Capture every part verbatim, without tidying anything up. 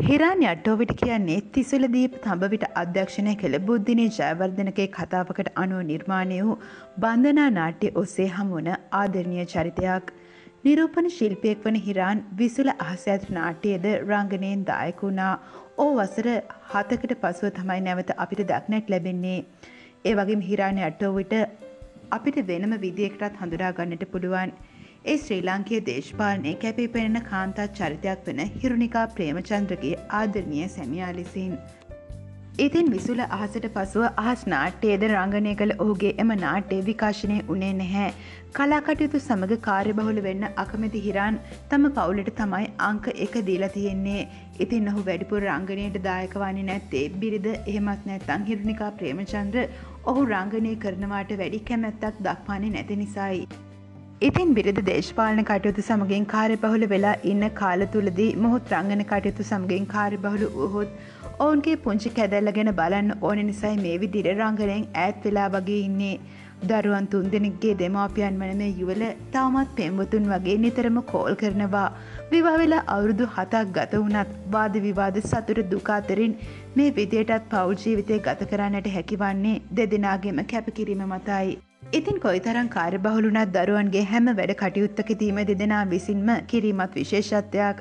හිරාන් යට්ටෝවිට කියන්නේ තිසුලදීප තඹවිට අධ්‍යක්ෂණය කළ බුද්ධිනී ජයවර්ධනගේ කතාවකට අනුව නිර්මාණය වූ බන්ධනා නාට්‍ය ඔස්සේ හමුවන ආදරණීය චරිතයක්. නිරූපණ ශිල්පියෙක් වන හිරාන් විසුල අහස ඇත නාට්‍යයේද රංගනයෙන් දායක වුණා. ඕ වසර හතකට පසුව තමයි නැවත අපිට දක්නට ලැබෙන්නේ. ඒ වගේම හිරාන් යට්ටෝවිට අපිට වෙනම විදියකටත් හඳුනා ගන්නට පුළුවන්. ඒ ශ්‍රී ලාංකීය දේශපාලනයේ කැපී පෙනෙන කාන්තා චරිතයක් වන හිරුණිකා ප්‍රේමචන්ද්‍රගේ ආදරණීය සැමියා ලෙසින්. ඉතින් විසුල අහසට පසුව අහස් නාට්‍යයේද රංගනය කළ ඔහුගේ එම නාට්‍ය විකාශනය වුණේ නැහැ. කලා කටයුතු සමග කාර්යබහුල වෙන්න අකමැති හිරාන් තම පවුලට තමයි අංක එක දීලා තියෙන්නේ. ඉතින් ඔහු වැඩිපුර රංගනයට දායක වන්නේ නැත්තේ බිරිඳ එහෙමත් නැත්නම් හිරුණිකා ප්‍රේමචන්ද්‍ර ඔහු රංගනය කරනවාට වැඩි කැමැත්තක් දක්වන්නේ නැති නිසායි. ඉතින් බිරිඳ දේශපාලන කටයුතු සමගින් කාර්යබහුල වෙලා ඉන්න කාල තුලදී මොහොත් රංගන කටයුතු සමගින් කාර්යබහුල වුවහොත් ඔවුන්ගේ පුංචි කැදැල්ල ගැන බලන්න ඕන නිසායි මේ විදිහට රංගනයෙන් ඈත් වෙලා වගේ ඉන්නේ. දරුවන් තුන්දෙනෙක්ගේ දෙමාපියන් වන මේ යුවල තාමත් පෙම්වතුන් වගේ නිතරම කෝල් කරනවා. විවාහ වෙලා අවුරුදු හතක් ගත වුණත් වාද විවාද සතුට දුක අතරින් මේ විදියටත් පෞල් ජීවිතය ගත කරන්නට හැකිවන්නේ දෙදෙනාගේම කැපකිරීම මතයි. ඉතින් කොයිතරම් කාර්යබහුල වුණත් දරුවන්ගේ හැම වැඩ කටයුත්තකදීම දෙදෙනා විසින්ම කිරීමත් විශේෂත්වයක්.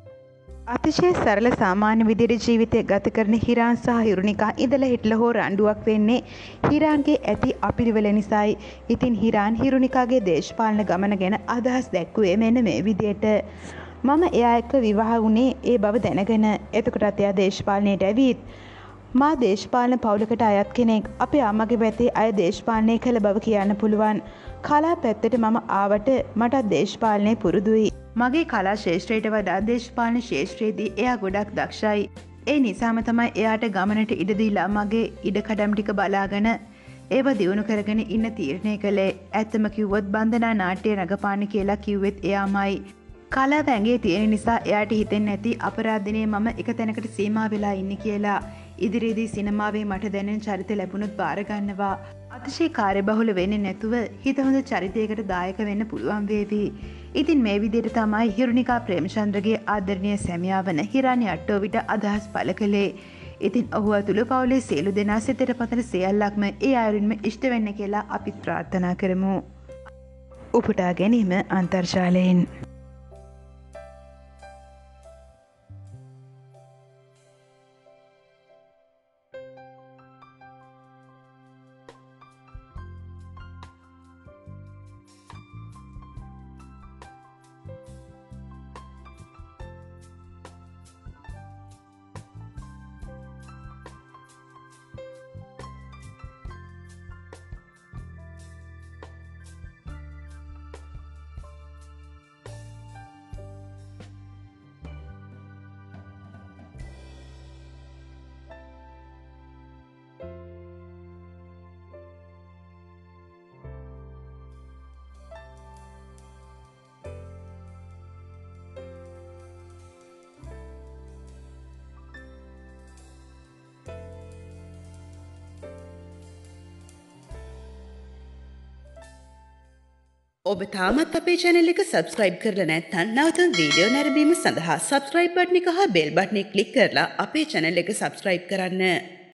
අතිශය සරල සාමාන්‍ය විදිහට ජීවිතය ගත කරන හිරාන් සහ හිරුණිකා ඉඳලා හිටලා හෝ රණ්ඩුවක් වෙන්නේ හිරාන්ගේ ඇති අපිරිවෙල නිසායි. ඉතින් හිරාන් හිරුණිකාගේ දේශපාලන ගමන ගැන අදහස් දැක්වුවේ මෙන්න මේ විදිහට. මම එයා එක්ක විවාහ වුණේ ඒ බව දැනගෙන. එතකොටත් එයා දේශපාලනයට ඇවිත් මා දේශපාලන පවුලකට අයත් කෙනෙක්. අපේ අම්මගේ පැත්තේ අය දේශපාලනය කළ බව කියන්න පුළුවන්. කලා පැත්තට මම ආවට මට දේශපාලනය පුරුදුයි. මගේ කලා ශේෂ්ත්‍රයට වඩා දේශපාලන ශේෂ්ත්‍රයේදී එයා ගොඩක් දක්ෂයි. ඒ නිසාම තමයි එයාට ගමනට ඉඩ දීලා මගේ ඉඩකඩම් ටික බලාගෙන ඒව දියුණු කරගෙන ඉන්න තීරණය කළේ. ඇත්තම කිව්වොත් බන්ධනා නාට්‍ය රඟපාන්න කියලා කිව්වෙත් එයාමයි. කලාව ඇඟේ තියෙන නිසා එයාට හිතෙන්නේ නැති අපරාධිනේ මම එක තැනකට සීමා වෙලා ඉන්නේ කියලා. ඉදිරියේදී සිනමාවේ මට දැනෙන චරිත ලැබුණොත් බාර ගන්නවා. අතිශය කාර්යබහුල වෙන්නේ නැතුව හිත හොඳ චරිතයකට දායක වෙන්න පුළුවන් වේවි. ඉතින් මේ විදිහට තමයි හිරුණිකා ප්‍රේමචන්ද්‍රගේ ආදරණීය සැමියා වන හිරාන් යට්ටෝවිට අදහස් පළ කළේ. ඉතින් ඔහු ඇතුළු පවුලේ සියලු දෙනා සිතට පතන සියල්ලක්ම ඒ අයුරින්ම ඉෂ්ට වෙන්න කියලා අපි ප්‍රාර්ථනා කරමු. උපුටා ගැනීම අන්තර්ජාලයෙන්. ඔබ තාමත් අපේ channel එක subscribe කරලා නැත්නම් නැවතුම් වීඩියෝ නැරඹීම සඳහා subscribe බටන් එක හා bell බටන් එක click කරලා අපේ channel එක subscribe කරන්න.